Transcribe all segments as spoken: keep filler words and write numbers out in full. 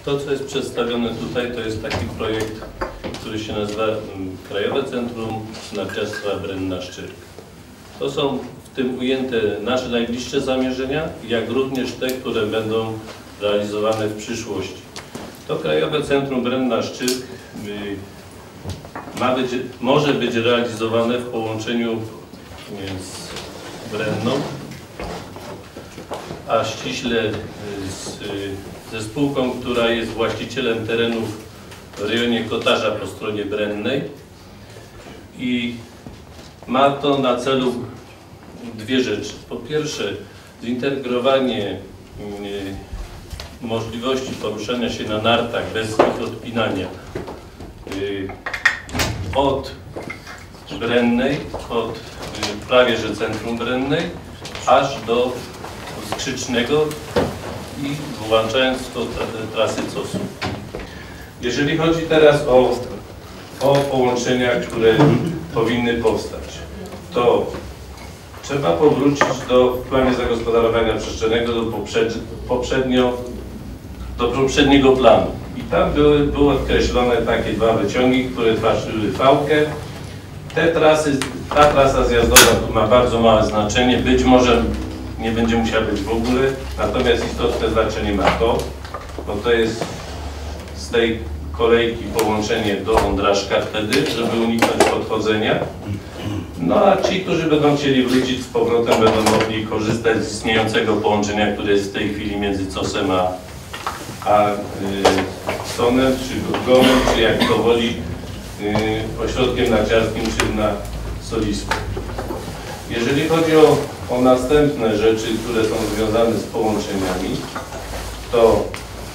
To, co jest przedstawione tutaj, to jest taki projekt, który się nazywa Krajowe Centrum Narciarstwa Brenna-Szczyrk. To są w tym ujęte nasze najbliższe zamierzenia, jak również te, które będą realizowane w przyszłości. To Krajowe Centrum Brenna-Szczyrk ma być, może być realizowane w połączeniu z Brenną, a ściśle z, ze spółką, która jest właścicielem terenów w rejonie Kotarza po stronie brennej, i ma to na celu dwie rzeczy. Po pierwsze, zintegrowanie możliwości poruszania się na nartach bez ich odpinania od Brennej, od prawie że centrum Brennej, aż do Skrzycznego i włączając to trasy C O S-u. Jeżeli chodzi teraz o, o połączenia, które powinny powstać, to trzeba powrócić do w planie zagospodarowania przestrzennego do, poprzednio, poprzednio, do poprzedniego planu. I tam były, były określone takie dwa wyciągi, które tworzyły fałkę. Te trasy, ta trasa zjazdowa tu ma bardzo małe znaczenie, być może nie będzie musiała być w ogóle, natomiast istotne znaczenie ma to, bo to jest z tej kolejki połączenie do Wądraszka wtedy, żeby uniknąć podchodzenia. No a ci, którzy będą chcieli wrócić z powrotem, będą mogli korzystać z istniejącego połączenia, które jest w tej chwili między C O S-em a, a y, Sonem, czy Gonem, czy jak to woli, y, ośrodkiem narciarskim, czy na Solisku. Jeżeli chodzi o, o następne rzeczy, które są związane z połączeniami, to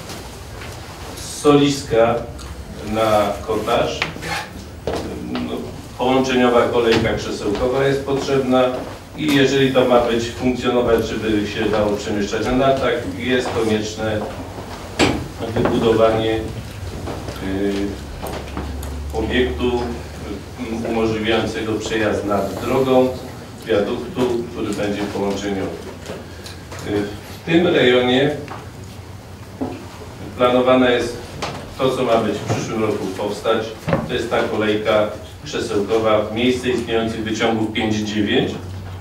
z Soliska na Kotarz no, połączeniowa kolejka krzesełkowa jest potrzebna i jeżeli to ma być funkcjonować, żeby się dało przemieszczać na nartach, jest konieczne wybudowanie y, obiektu umożliwiającego przejazd nad drogą, wiaduktu, który będzie połączeniowy. W tym rejonie planowane jest to, co ma być w przyszłym roku powstać. To jest ta kolejka krzesełkowa w miejsce istniejących wyciągów pięć dziewięć.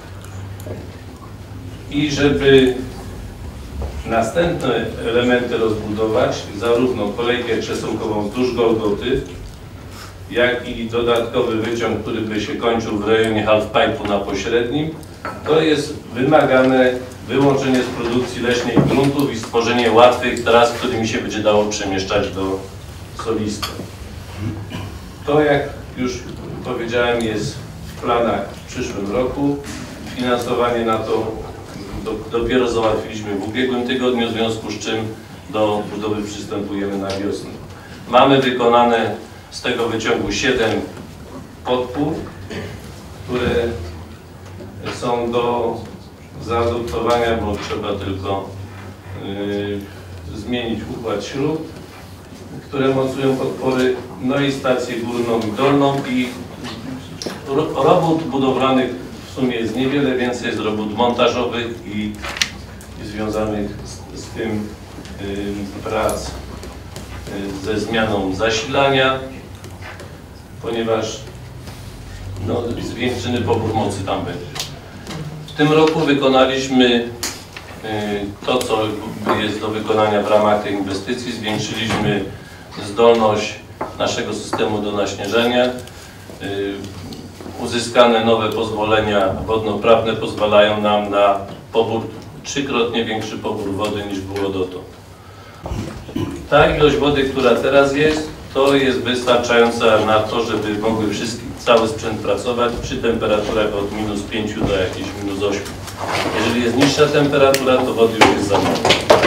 I żeby następne elementy rozbudować, zarówno kolejkę krzesełkową wzdłuż Golgoty, jak i dodatkowy wyciąg, który by się kończył w rejonie halfpipe'u na pośrednim, to jest wymagane wyłączenie z produkcji leśnej gruntów i stworzenie łatwych tras, którymi się będzie dało przemieszczać do Soliska. To, jak już powiedziałem, jest w planach w przyszłym roku. Finansowanie na to do, dopiero załatwiliśmy w ubiegłym tygodniu, w związku z czym do budowy przystępujemy na wiosnę. Mamy wykonane z tego wyciągu siedem podpór, które są do zaadoptowania, bo trzeba tylko yy, zmienić układ śrub, które mocują podpory, no i stację górną i dolną, i ro, robót budowlanych w sumie jest niewiele, więcej jest robót montażowych i, i związanych z, z tym yy, prac yy, ze zmianą zasilania, ponieważ no, zwiększony pobór mocy tam będzie. W tym roku wykonaliśmy y, to, co jest do wykonania w ramach tej inwestycji. Zwiększyliśmy zdolność naszego systemu do naśnieżenia. Y, uzyskane nowe pozwolenia wodnoprawne pozwalają nam na pobór, trzykrotnie większy pobór wody niż było dotąd. Ta ilość wody, która teraz jest, to jest wystarczająca na to, żeby mogły wszystkie, cały sprzęt pracować przy temperaturach od minus pięciu do jakichś minus ośmiu. Jeżeli jest niższa temperatura, to wody już jest za mało.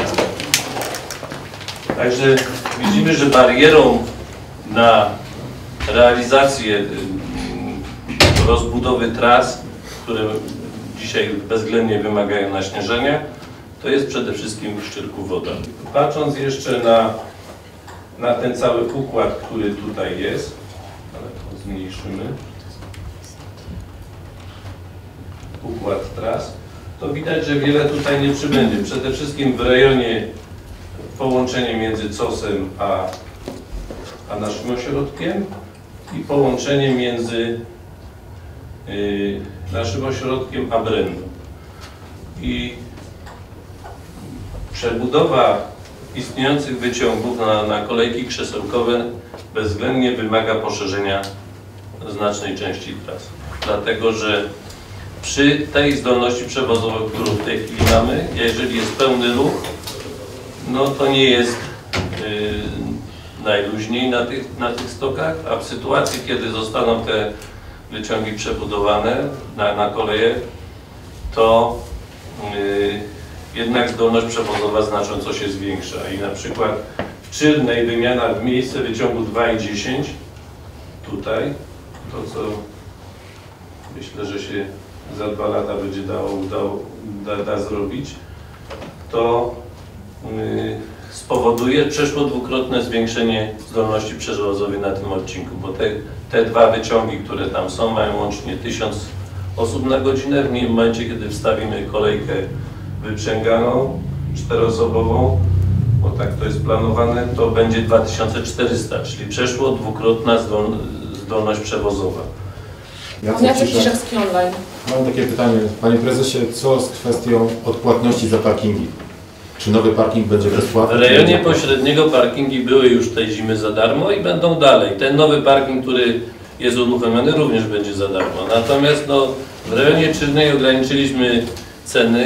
Także widzimy, że barierą na realizację rozbudowy tras, które dzisiaj bezwzględnie wymagają naśnieżenia, to jest przede wszystkim w Szczyrku woda. Patrząc jeszcze na na ten cały układ, który tutaj jest, ale to zmniejszymy, układ tras, to widać, że wiele tutaj nie przybędzie. Przede wszystkim w rejonie połączenie między C O S-em a, a naszym ośrodkiem i połączenie między y, naszym ośrodkiem a Brenną. I przebudowa istniejących wyciągów na, na kolejki krzesełkowe bezwzględnie wymaga poszerzenia znacznej części tras. Dlatego, że przy tej zdolności przewozowej, którą w tej chwili mamy, jeżeli jest pełny ruch, no to nie jest yy, najluźniej na tych, na tych stokach, a w sytuacji, kiedy zostaną te wyciągi przebudowane na, na koleje, to yy, jednak zdolność przewozowa znacząco się zwiększa i na przykład w Czyrnej wymiana w miejsce wyciągu dwa i dziesięć, tutaj, to co myślę, że się za dwa lata będzie dało, dało da, da zrobić, to yy, spowoduje przeszło dwukrotne zwiększenie zdolności przewozowej na tym odcinku, bo te, te dwa wyciągi, które tam są, mają łącznie tysiąc osób na godzinę. W momencie, kiedy wstawimy kolejkę wyprzęganą, czteroosobową, bo tak to jest planowane, to będzie dwa tysiące czterysta, czyli przeszło dwukrotna zdol, zdolność przewozowa. Jacek Ciszewski online. Mam takie pytanie, panie prezesie, co z kwestią odpłatności za parkingi? Czy nowy parking będzie bezpłatny? W rejonie pośredniego parkingi były już tej zimy za darmo i będą dalej. Ten nowy parking, który jest uruchomiony, również będzie za darmo. Natomiast no, w rejonie Czyrnej ograniczyliśmy ceny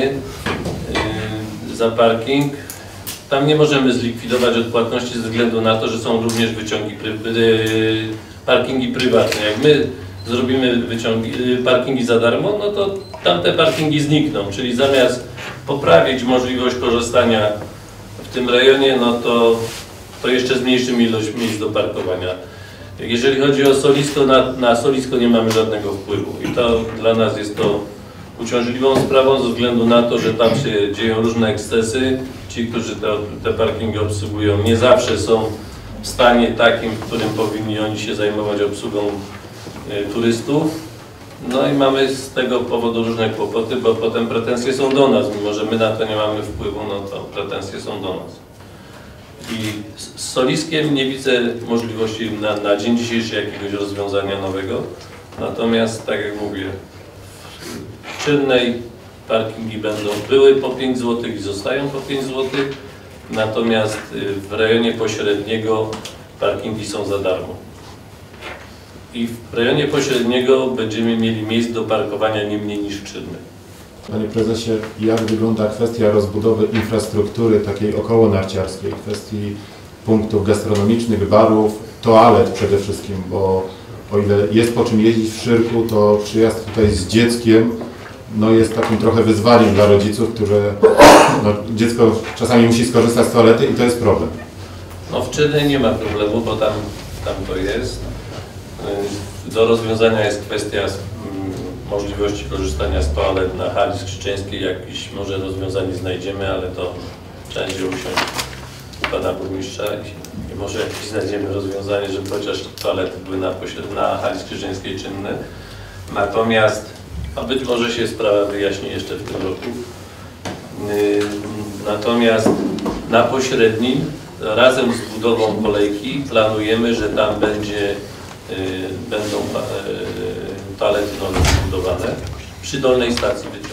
yy, za parking. Tam nie możemy zlikwidować odpłatności ze względu na to, że są również wyciągi, yy, parkingi prywatne. Jak my zrobimy wyciągi, yy, parkingi za darmo, no to tamte parkingi znikną, czyli zamiast poprawić możliwość korzystania w tym rejonie, no to, to jeszcze zmniejszymy ilość miejsc do parkowania. Jeżeli chodzi o Solisko, na, na Solisko nie mamy żadnego wpływu i to dla nas jest to uciążliwą sprawą ze względu na to, że tam się dzieją różne ekscesy. Ci, którzy te, te parkingi obsługują, nie zawsze są w stanie takim, w którym powinni oni się zajmować obsługą y, turystów. No i mamy z tego powodu różne kłopoty, bo potem pretensje są do nas, mimo że my na to nie mamy wpływu, no to pretensje są do nas. I z Soliskiem nie widzę możliwości na, na dzień dzisiejszy jakiegoś rozwiązania nowego. Natomiast, tak jak mówię, w Czyrnej parkingi będą były po pięć złotych i zostają po pięć złotych. Natomiast w rejonie pośredniego parkingi są za darmo. I w rejonie pośredniego będziemy mieli miejsc do parkowania nie mniej niż w Czyrnej. Panie prezesie, jak wygląda kwestia rozbudowy infrastruktury takiej okołonarciarskiej, kwestii punktów gastronomicznych, barów, toalet przede wszystkim, bo o ile jest po czym jeździć w Szyrku, to przyjazd tutaj z dzieckiem no jest takim trochę wyzwaniem dla rodziców, które no, dziecko czasami musi skorzystać z toalety i to jest problem. No w Czyrnej nie ma problemu, bo tam, tam to jest. Do rozwiązania jest kwestia możliwości korzystania z toalet na hali skrzyczeńskiej. Jakieś może rozwiązanie znajdziemy, ale to trzeba będzie usiąść u pana burmistrza i, i może jakieś znajdziemy rozwiązanie, żeby chociaż toalety były na, na hali skrzyczeńskiej czynne. Natomiast, a być może się sprawa wyjaśni jeszcze w tym roku. Yy, natomiast na pośrednim, razem z budową kolejki, planujemy, że tam będzie Yy, będą yy, toalety nowe zbudowane przy dolnej stacji.